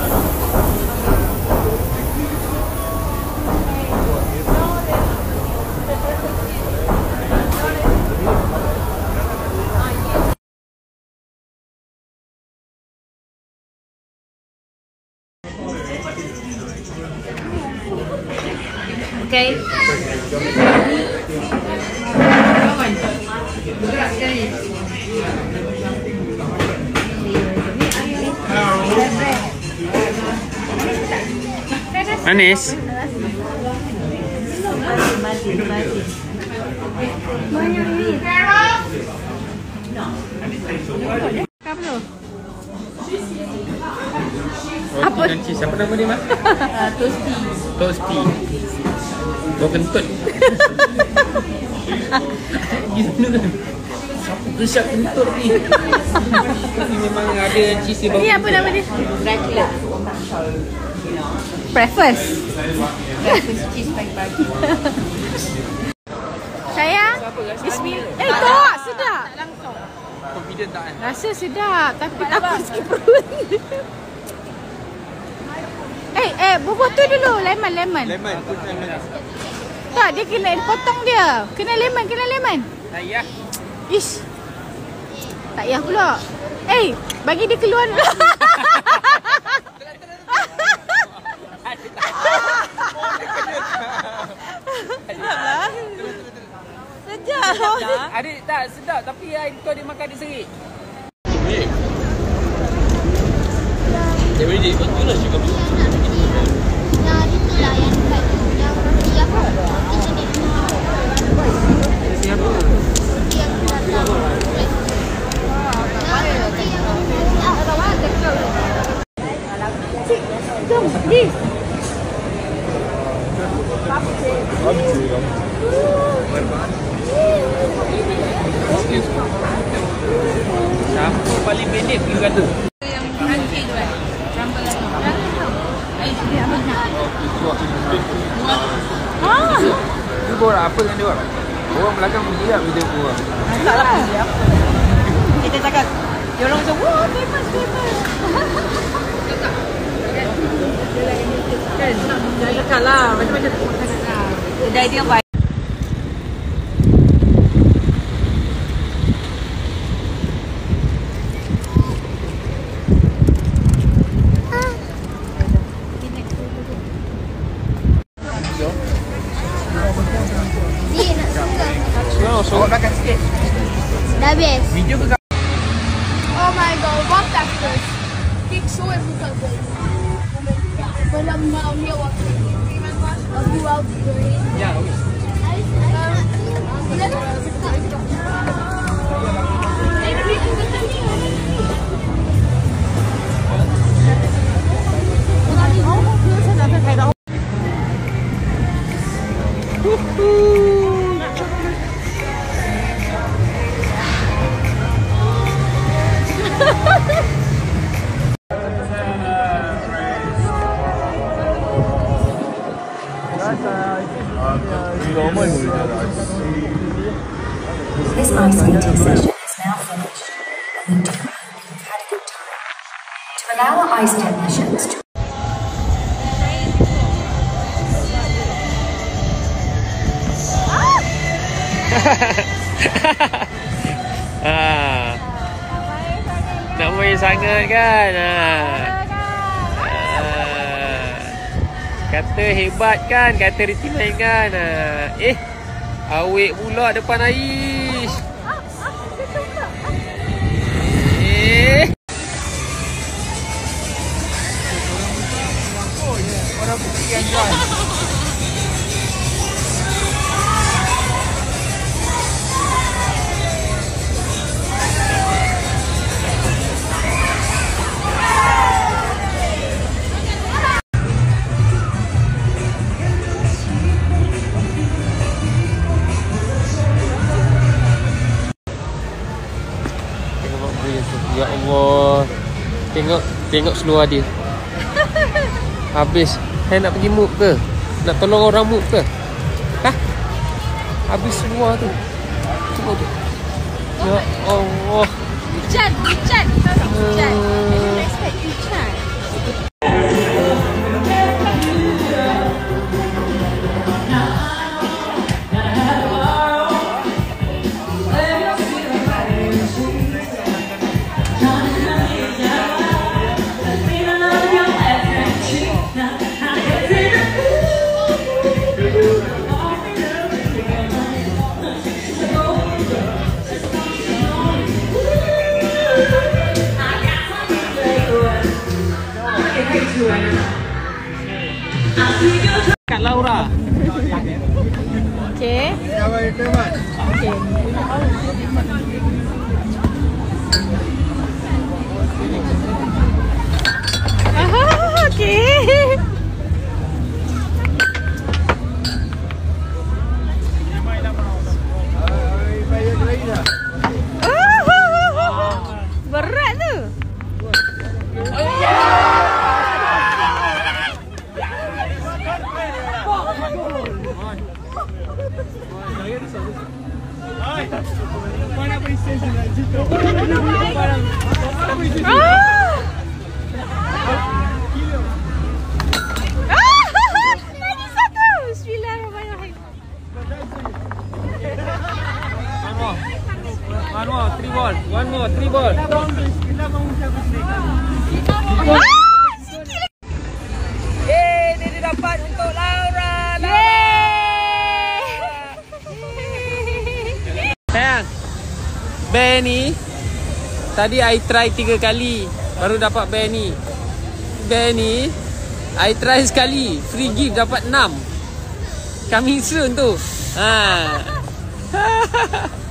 Okay. Manis. Apa? Siapa nama dia, Mak? Toasty. Toasty. Kau kentut. Gimana kan? Siapa kesyak kentut ni? Ni memang ada cheese bawah. Ni apa nama dia? Dracula. Breakfast. Breakfast cheese pagi-pagi. Sayang. Bismillah. Tak sedap. Confident tak kan? Rasa sedap tapi takut sikit perut. Bubur tu dulu. Lemon. Lemon. Tak, dia kena potong dia. Kena lemon. Tak payah. Ish. Tak payah pula. Bagi dia keluar dulu. Sedap. Adik tak sedap tapi kau dia makan adik seri. Every day, betul lah juga. Nah, itulah yang siapa? Siapa? Jom, di. Siapa paling pendek pergi kata? Dia buat apa dengan dia orang? Orang belakang pergi tak video aku orang? Tak lah pergi apa. Kita cakap, dia orang macam, wah famous. Kan? Jangan cakap lah. Macam-macam tak cakap lah. Kedai dia baik. Awak makan sikit. Dah habis. Video ke? Oh my god, what breakfast? Gick så är det. Men de har mer åt. Och du har Ya, wis. This ice skating session is now finished, and we do hope you've had a good time. To allow our ice technicians to Nak main sangat kan? Kata hebat kan? Kata Ritiman kan? Awek pula depan Aish. Orang putih yang jual. Ya Allah. Tengok seluar dia. Habis. Saya nak pergi move ke? Nak tolong orang move ke? Hah? Habis seluar tu. Tengok tu. Ya Allah. Hujan. I didn't expect hujan. Kak Laura. Okay. Okay. Okay. Berat tu. Lagi satu. Bismillahirrahmanirrahim. One more, 3 ball. One more, 3 ball. Dia dapat untuk Laura. Sayang, bear ni tadi I try 3 kali baru dapat bear ni. Bear ni I try sekali, free gift dapat 6. Coming soon tu. Ha.